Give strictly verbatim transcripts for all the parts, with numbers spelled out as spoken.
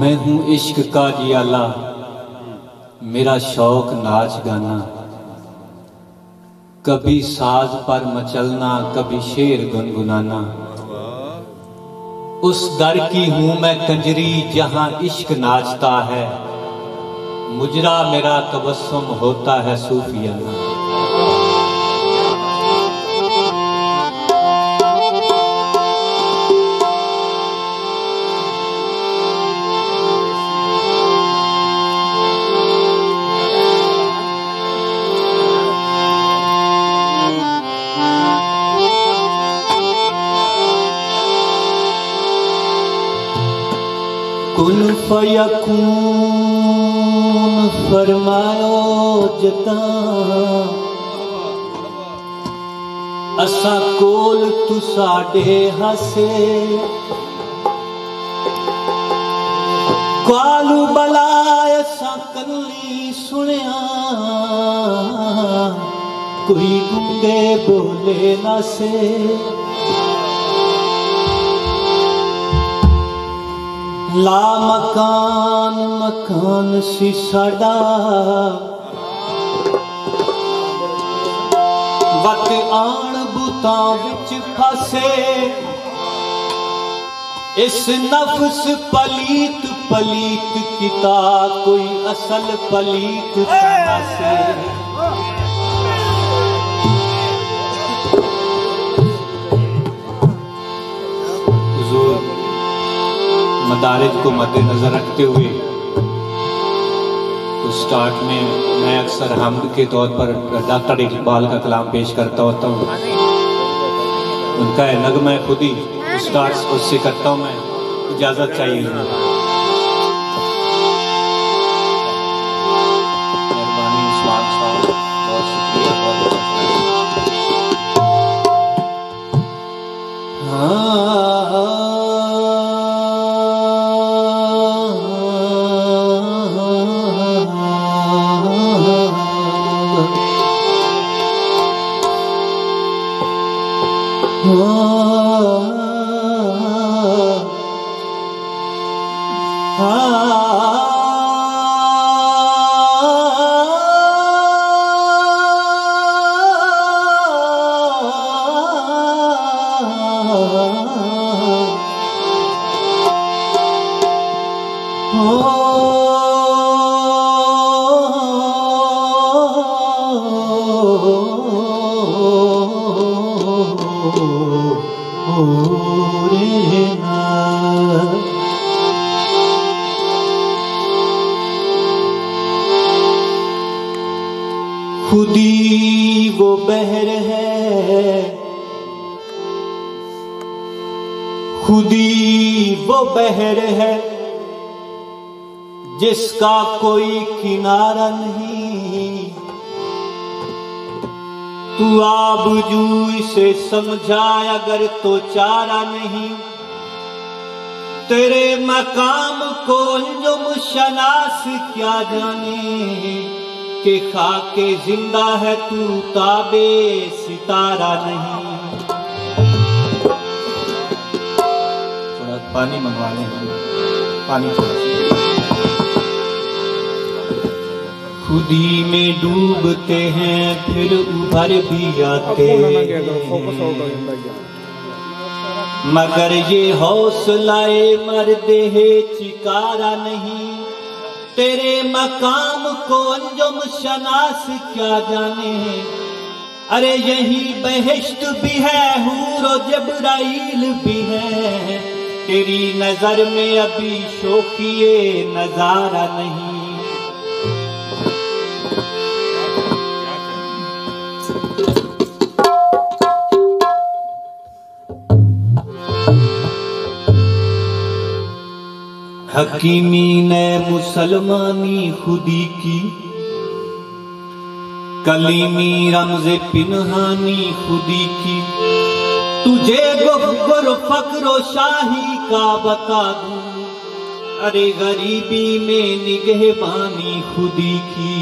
मैं हूँ इश्क का जियाला, मेरा शौक नाच गाना। कभी साज पर मचलना, कभी शेर गुनगुनाना। उस दर की हूँ मैं कंजरी जहाँ इश्क नाचता है। मुजरा मेरा तबस्सुम होता है सूफियाना। कुन फयकून फरमायो जता, असा कोल तू साडे हसे। कालू बलाए सा कन्नी सुनिया, कोई गुंगे बोले ना से। ला मकान मकान सी साडा, वत आन बुता विच फसे। इस नफ्स पलीत पलीत किता, कोई असल पलीत ना से। मदारिज को मद्देनजर रखते हुए तो स्टार्ट में मैं अक्सर हमद के तौर पर डॉक्टर इकबाल का कलाम पेश करता होता हूँ। उनका है नगमा खुद ही स्टार्ट उससे करता हूँ मैं। इजाजत चाहिए। खुदी वो बहर है, खुदी वो बहर है, जिसका कोई किनारा नहीं। तू आबजू इसे समझा अगर तो चारा नहीं। तेरे मकाम को अंजुम शनास क्या जाने, के खाके जिंदा है तू ताबे सितारा नहीं। थोड़ा पानी मंगवा लें, पानी थोड़ा। खुदी में डूबते हैं फिर उभर भी आते हैं, मगर ये हौसलाए मर्दे है चिकारा नहीं। तेरे मकाम को अंजुम शनास क्या जाने। अरे यही बहिश्त भी है, हूर और जबराइल भी है। तेरी नजर में अभी शोखिए नजारा नहीं। हकीमी ने मुसलमानी खुदी की, कलीमी रमज़े पिनहानी खुदी की। तुझे गुफ्तर फक्रो शाही का बता दूं, अरे गरीबी में निगहबानी खुदी की।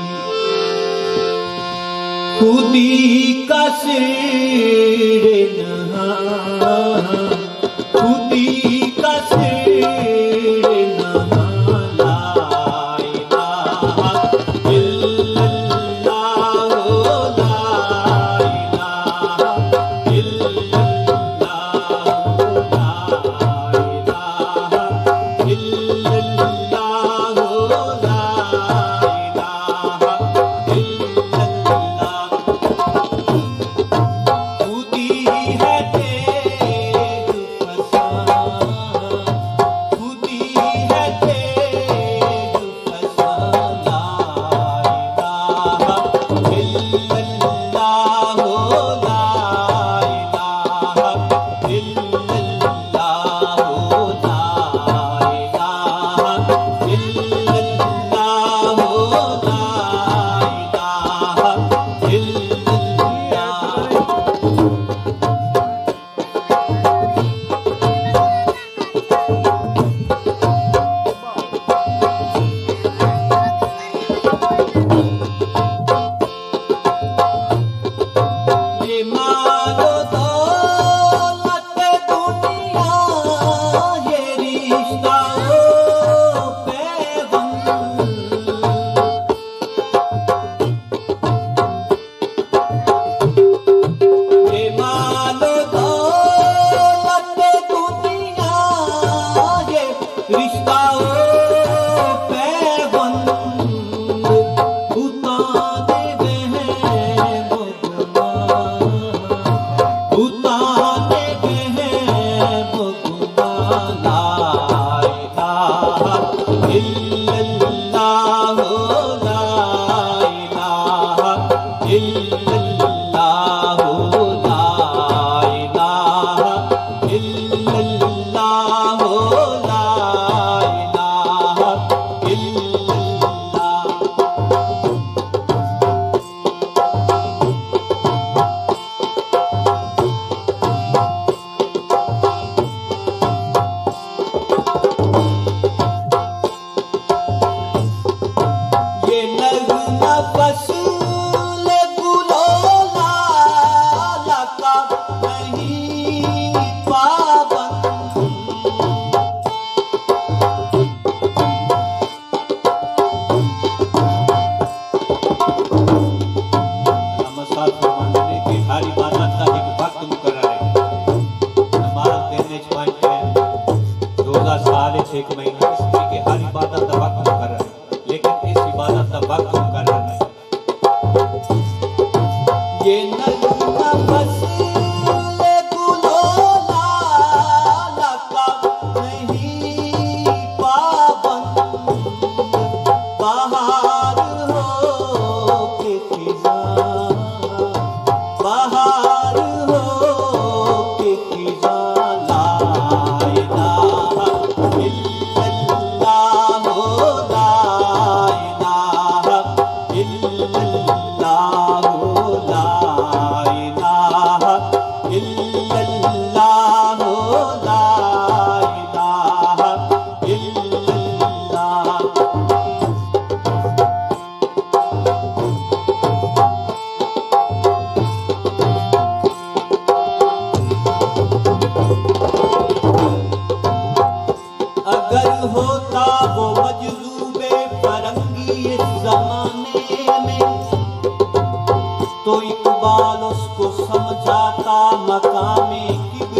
खुदी का सिर नहा, खुदी का सिर नहा।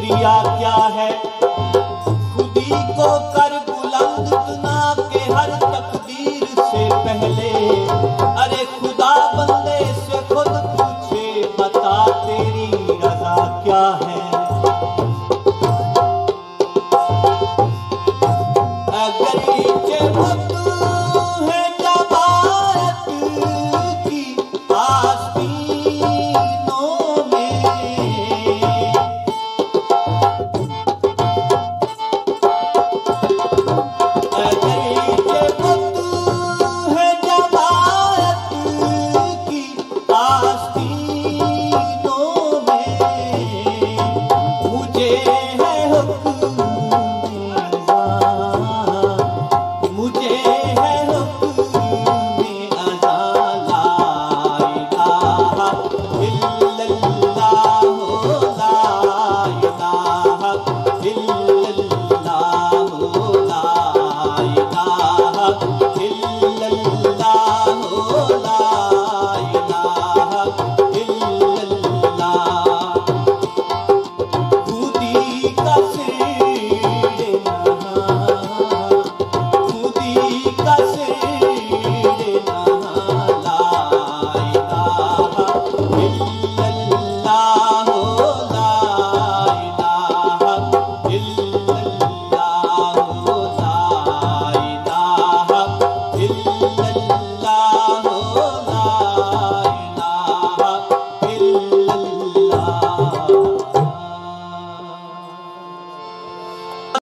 किबरिया क्या है, खुदी को कर बुलंद तुना के हर तकदीर से पहले। अरे खुदा बंदे से खुद पूछे, बता तेरी रजा क्या है।